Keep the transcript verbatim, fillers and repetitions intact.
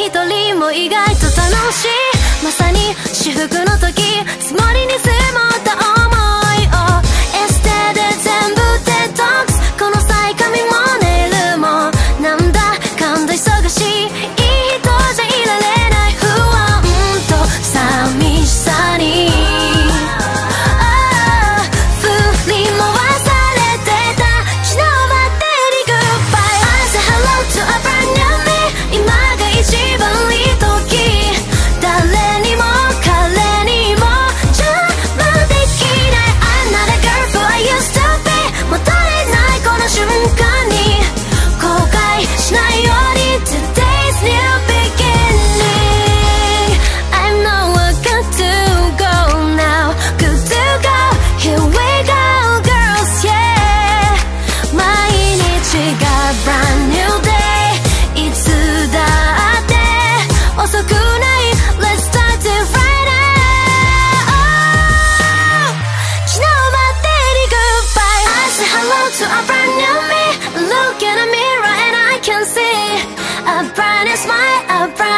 一人も意外と楽しい。まさに至福の時、つもりに積もった想いをエステで全部デトックス。この際髪もネイルもなんだかんだ忙しい。いい人じゃいられない不安と寂しさに振り回されてた。 You know my daily goodbye. I say hello to a brand new me. 今が一番いい時。誰にも彼にも邪魔できない。 I'm not a girl who I used to be. 戻れないこの瞬間に後悔しないように Today's new beginning. I know I got to go now. Good to go. Here we go girls, yeah. 毎日が brand new day. いつだって遅くない。 Let's start it right now. Oh, you know my daily goodbye. I say hello to a brand new me. Look in a mirror and I can see a brand new smile, a brand